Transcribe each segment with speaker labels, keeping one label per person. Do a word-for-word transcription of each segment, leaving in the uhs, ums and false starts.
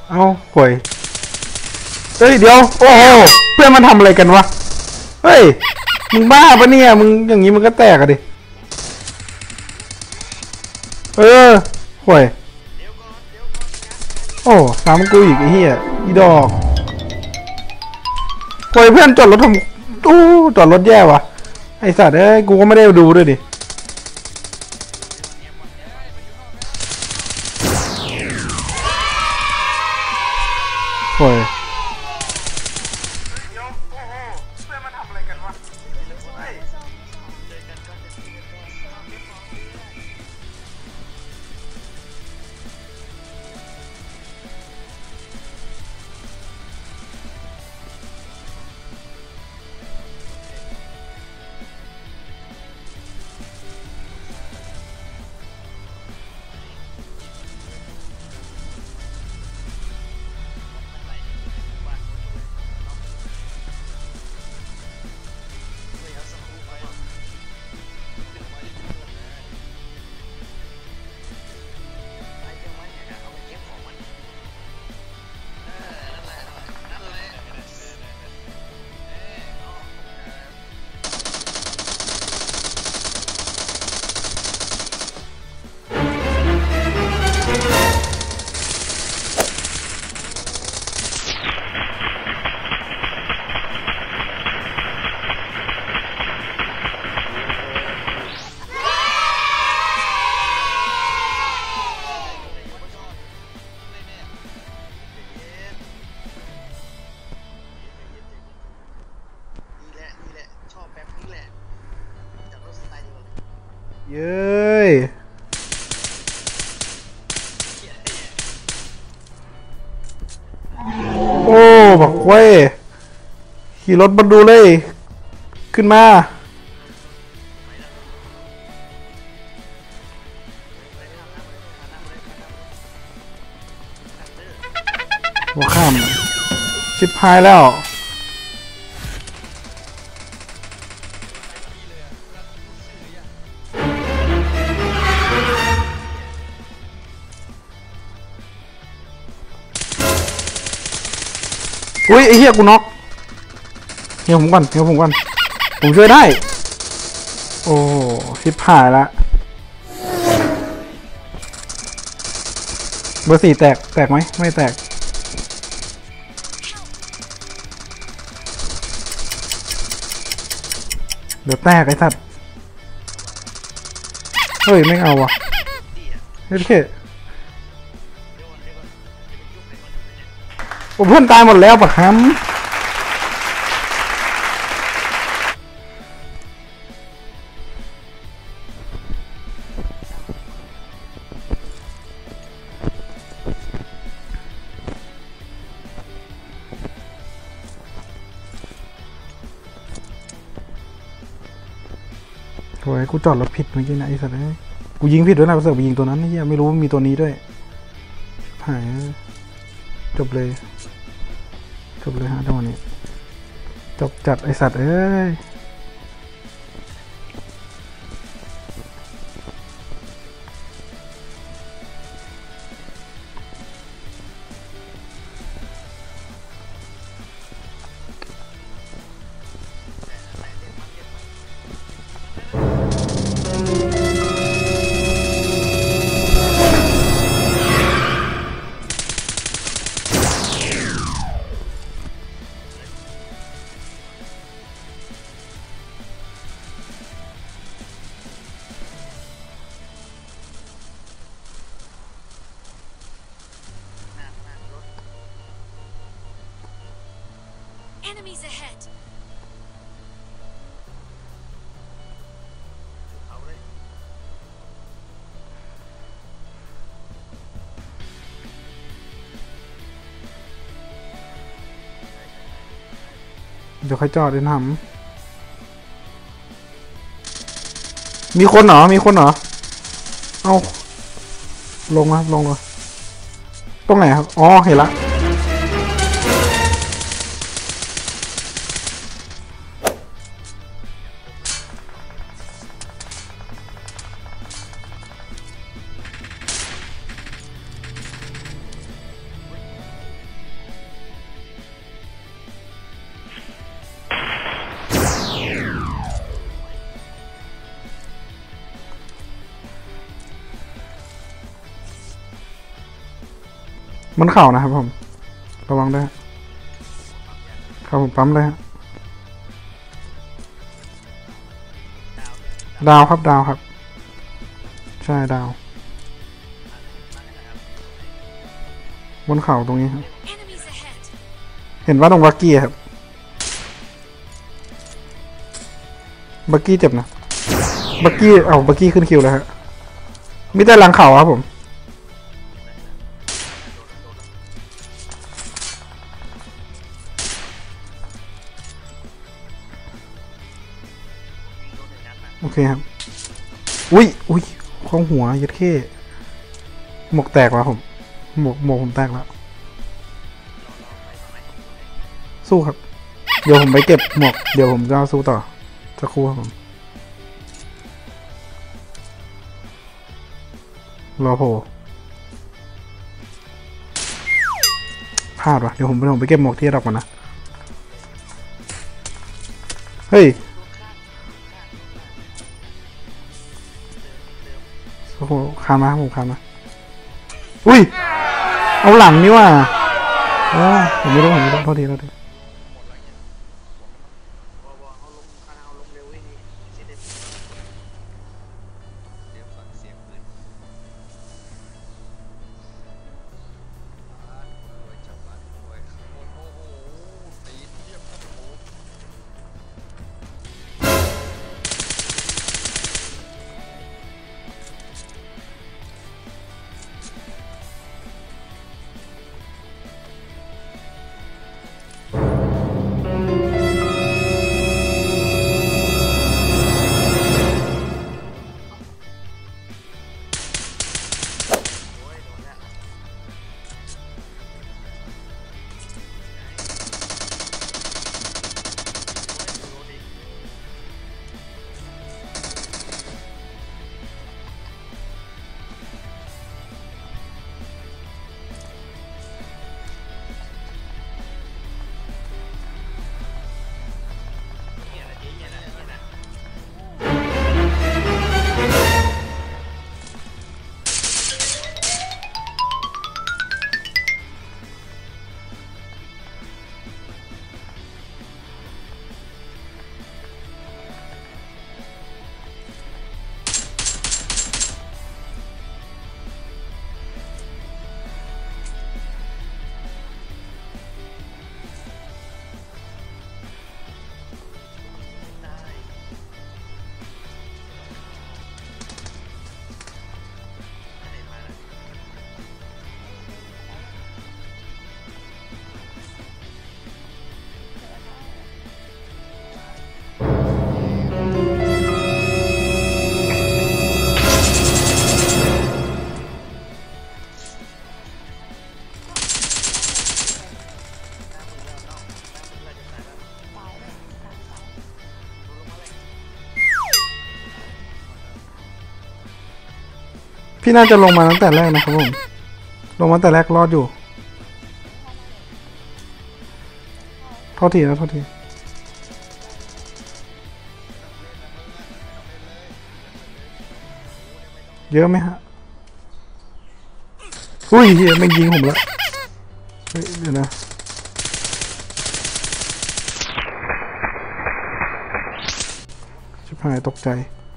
Speaker 1: เอาห่วยเฮ้ยเดี๋ยวโอ้โหเพื่อนมันทำอะไรกันวะเฮ้ยมึงบ้าปะเนี่ยมึงอย่างนี้มันก็แตกอะดิเออห่วยโอ้สามกูอีกไอ้เหี้ยอีดอกห่วยเพื่อนจอดรถทำตู้จอดรถแย่วะไอสัตว์เอ้ยกูก็ไม่ได้ดูด้วยดิห่วยเย้ยโอ้บักเว้ยขี่รถมาดูเลยขึ้นมาหัวข้ามชิบหายแล้วอุ้ยไอ้เหี้ยกูน็อกเฮียผมก่อนเฮียผมก่อนผมช่วยได้โอ้ชิบหายละเบอร์สี่แตกแตกไหมไม่แตกเดี๋ยวแตกไอ้สัตว์เฮ้ยไม่เอาวะเฮ้ยเท่เพื่อนตายหมดแล้วปะครับโอ้ยกูจอดรถผิดเมื่อกี้นะไอ้สัตว์กูยิงผิดด้วยนะกูเสือกไปยิงตัวนั้นไอ้เหี้ยไม่รู้ว่ามีตัวนี้ด้วยหายจบเลยจบเลยฮะทั้งวันนี้จบจัดไอสัตว์เอ้ย
Speaker 2: Enemies ahead.
Speaker 1: เดี๋ยวค่อยจอดเดินทำมีคนเหรอมีคนเหรอเอาลงนะลงเลยตรงไหนครับอ๋อเห็นละมันเข่านะครับผมระวังด้วยครับผมปั๊มเลยฮะดาวครับดาวครับใช่ดาวบนเข่าตรงนี้ครับเห็นว่าตรงบักกี้ครับบักกี้เจ็บนะบักกี้เอาบักกี้ขึ้นคิวแล้วฮะมีแต่หลังเข่าครับผมโอเคครับอุ้ยอุ้ยข้องหัวยัดเข้หมวกแตกแล้วผมหมวกหมวกผมแตกแล้วสู้ครับเดี๋ยวผมไปเก็บหมวกเดี๋ยวผมจะสู้ต่อจะคู่ครับผมรอโผล่พลาดวะเดี๋ยวผมไปผมไปเก็บหมวกที่ระดับก่อนนะเฮ้ยโอ้โหคานมาผมคานมาอุ้ยเอาหลังนี่ว่าอ๋อผมไม่รู้ผมไม่รู้โทษทีโทษทีพี่น่าจะลงมาตั้งแต่แรกนะครับผมลงมาตั้งแต่แรกรอดอยู่โทษทีนะโทษทีเยอะไหมฮะอุ้ยเฮียไม่ยิงผมแล้วเฮ้ยเดี๋ยวนะชิบหายตกใจ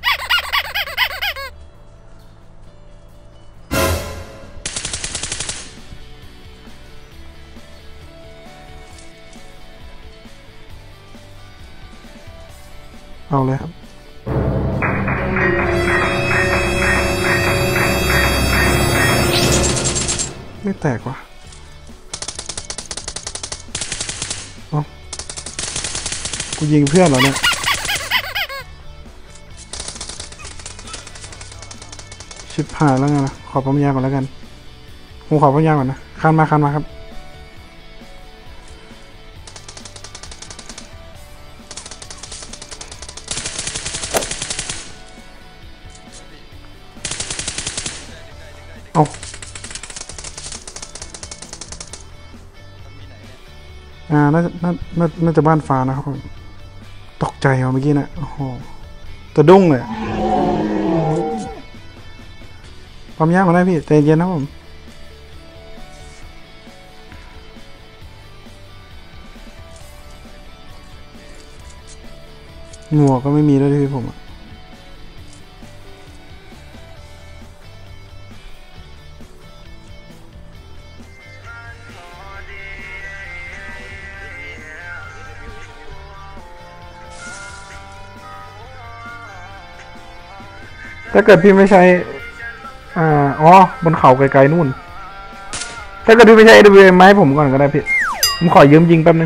Speaker 1: เอาเลยครับไม่แตกว่ะอ๋อกูยิงเพื่อนเหรอเนี่ยชิบหายแล้วไงล่ะขอปั๊มยาก่อนแล้วกันผมขอปั๊มยาก่อนนะคันมาคันมาครับเอาอ่าน่าจะน่าน่าน่าจะบ้านฟ้านะครับผมตกใจว่ะเมื่อกี้นะโอ้โหตะดุ้งเลยปั๊มยาก่อนได้พี่ใจเย็นนะผมหมวกก็ไม่มีด้วยที่ผมถ้าเกิดพี่ไม่ใช้อ่าอ๋อบนเขาไกลๆนู่นถ้าเกิดพี่ไม่ใช้ เอ ดับเบิลยู เอ็ม มาให้ผมก่อนก็ได้พี่ผมขอยืมยิงแป๊บนึง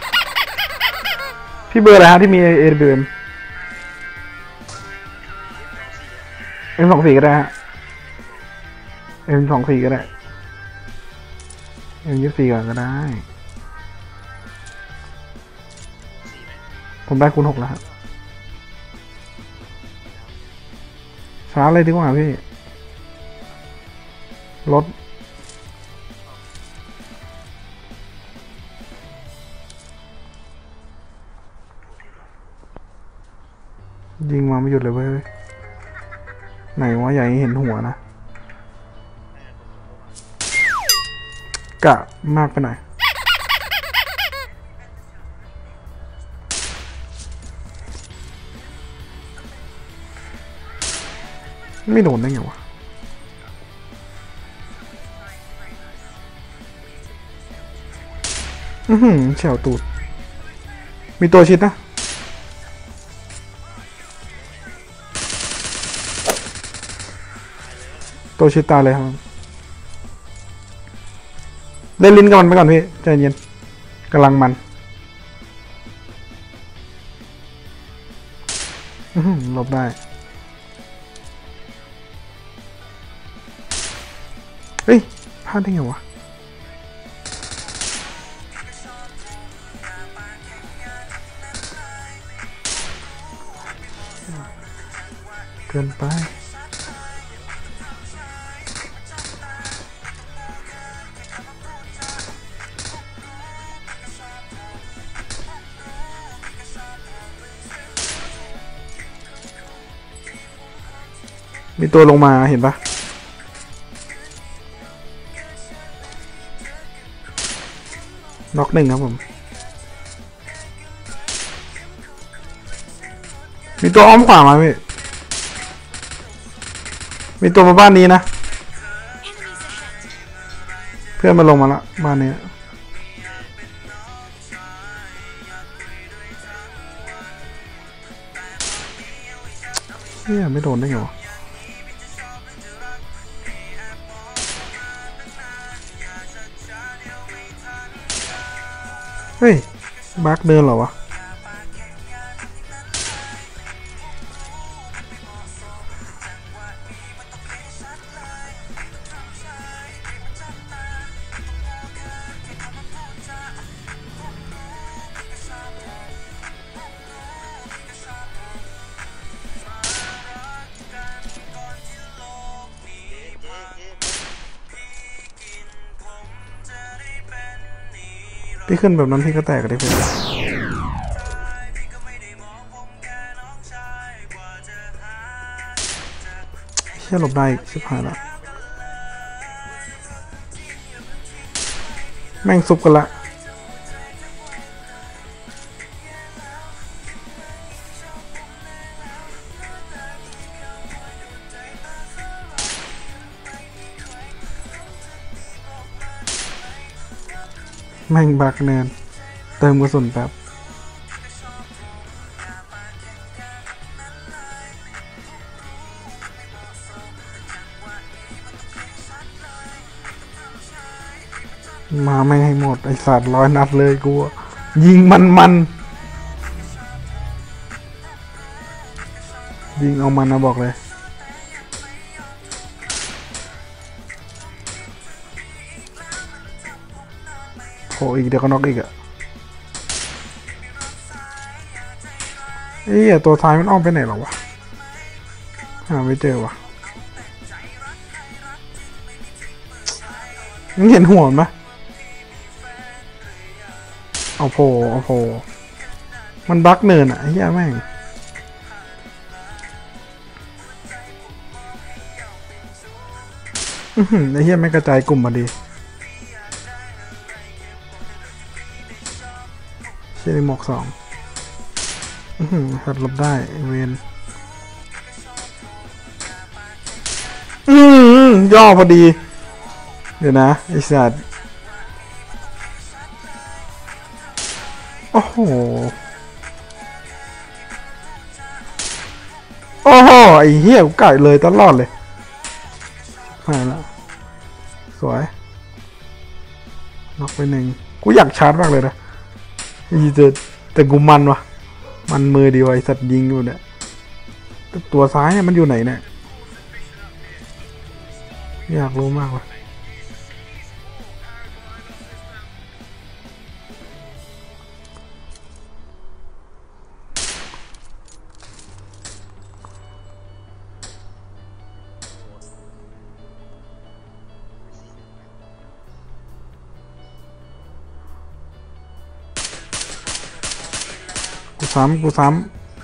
Speaker 1: พี่เบอร์อะไรฮะที่มี เอ ดับเบิลยู เอ็ม เอ็ม สองสี่ก็ได้ฮะ เอ็ม สองสี่ก็ได้ เอ็ม ยี่สิบสี่ก่อนก็ได้ผมได้คูณหกแล้วครับช้าเลยดีกว่าพี่รถยิงมาไม่หยุดเลยเว้ยไหนวะใหญ่เห็นหัวนะกะมากไปหน่อยไม่โดนได้ไงวะอือหือเฉียวตูดมีตัวชิดนะตัวชิดตาเลยครับเล่นลิ้นกับมันไปก่อนพี่ใจเย็นกำลังมันอือหือหลบได้เฮ้ยพลาดได้ไงวะเกินไปมีตัวลงมาเห็นปะน็อกหนึ่งครับผมมีตัวอ้อมขวามาพี่มีตัวมาบ้านนี้นะเพื่อนมาลงมาละบ้านนี้เฮ้ยไม่โดนได้ไงวะเฮ้ยบักเดินเหรอวะพี่ขึ้นแบบนั้นพี่ก็แตกกันได้เพื่อนเชี่ยหลบได้ชิบหายละแม่งซุบกันละแม่งบักเนินเติมกระสุนแป๊บมาไม่ให้หมดไอสัตว์ร้อยนัดเลยกูยิงมันมันยิงเอามันนะบอกเลยโหอีกเดี๋ยวก็น็อกอีกอะเอ้ยตัวท้ายมันอ้อมไปไหนหรอวะหาไม่เจอวะมึงเห็นหัวมั้ยเอาโผล่เอาโผล่มันบักเนินอะเฮียแม่งอือหือไอ้เฮียไม่กระจายกลุ่มมาดีเชี่ยหมวกสองหัดหลบได้เวนอืมย่อพอดีเดี๋ยวนะไอ้สัตว์โอ้โหโอ้โหไอ้เหี้ยกูไก่เลยตลอดเลยหายแล้วสวยน็อกไปหนึ่งกูอยากชาร์จมากเลยนะอีแต่แต่กูมันวะมันมือดีวะไอ้สัตว์ยิงอยู่เนี่ยตัวซ้ายมันอยู่ไหนเนี่ยอยากรู้มากว่ะกูซ้ำกูซ้ำ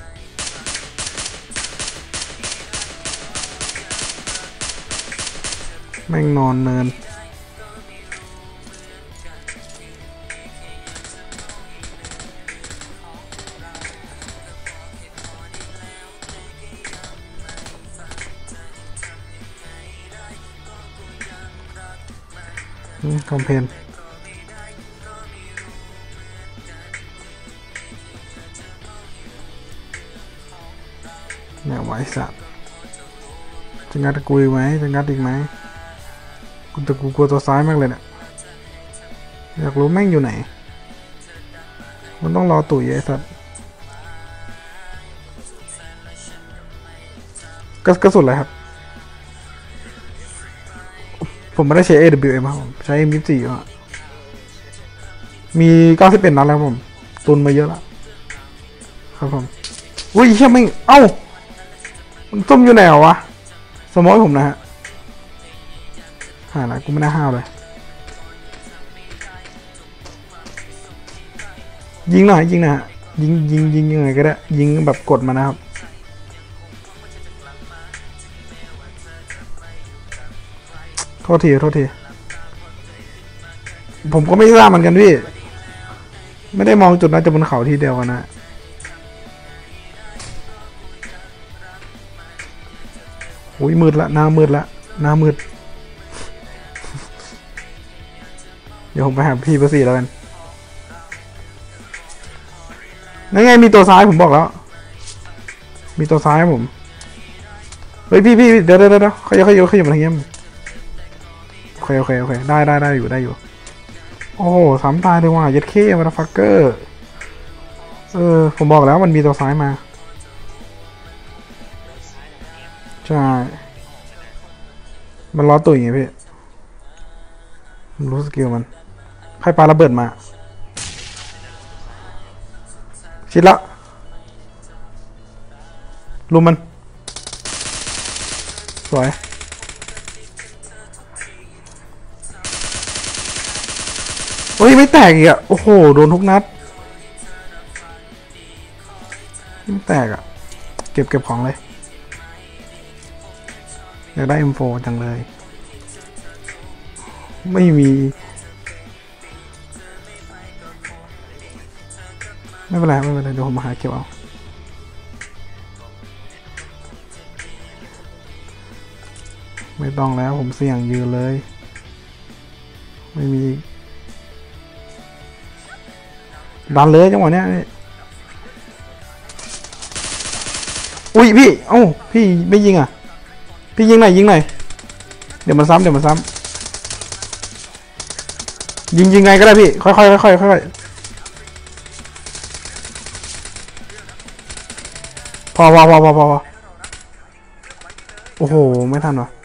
Speaker 1: แม่งนอนเนินคอมเพนเนี่ยไว้สัตว์จะงัดกุยไหมจะงัดอีกไหมกูแต่กูกลัวตัวซ้ายมากเลยเนี่ยอยากรู้แม่งอยู่ไหนมันต้องรอตุ๋ยไอ้สัตว์กระสุนอะไรครับผมไม่ได้ใช้ เอ ดับเบิลยู เอ็ม ครับผมใช้ เอ็ม ยี่สิบสี่ อ่ะมีเก้าสิบเอ็ดนัดแล้วผมตุนมาเยอะแล้วครับผมอุ้ยเชี่ยแม่งเอ้ามันซุ่มอยู่ไหนวะสมอยผมนะฮะหาอะไรกูไม่น่าห้าวเลยยิงหน่อยยิงนะฮะยิงยิงยิงยังไงก็ได้ยิงแบบกดมานะครับโทษทีโทษทีผมก็ไม่ทราบเหมือนกันพี่ไม่ได้มองจุดน่าจะบนเขาทีเดียวกันนะโอ้ยมืดละหน้ามืดละหน้ามืดเดี๋ยวผมไปหาพี่ประสิทธิ์แล้วกันนั่นไงมีตัวซ้ายผมบอกแล้วมีตัวซ้ายผมเฮ้ยพี่พี่เดี๋ยวเดี๋ยวเดี๋ยวเขาเขาเขาอยู่มาทางนี้โอเคโอเคโอเคได้ได้ได้อยู่ได้อยู่โอ้โหสามตายเลยว่ะยัดเข้มาฟักเกอร์เออผมบอกแล้วมันมีตัวซ้ายมาใช่มันล้อตุ๋ยไงพี่รู้สกิลมันใครปาระเบิดมาชิดละลุมมันสวยโอ้ยไม่แตกอีกอ่ะโอ้โหโดนทุกนัดไม่แตกอ่ะเก็บเก็บของเลยอยากได้ เอ็ม โฟร์ จังเลยไม่มีไม่เป็นไรไม่เป็นไรเดี๋ยวผมมาหาเก็บเอาไม่ต้องแล้วผมเสี่ยงยืนเลยไม่มีดันเลยจังหวะเนี้ยอุ้ยพี่เอ้าพี่ไม่ยิงอ่ะพี่ยิงหน่อยยิงหน่อยเดี๋ยวมันซ้ำเดี๋ยวมันซ้ำยิงยิงไงก็ได้พี่ค่อยค่อยค่อยค่อยพอพอพอพอพอโอ้โหไม่ทันวะ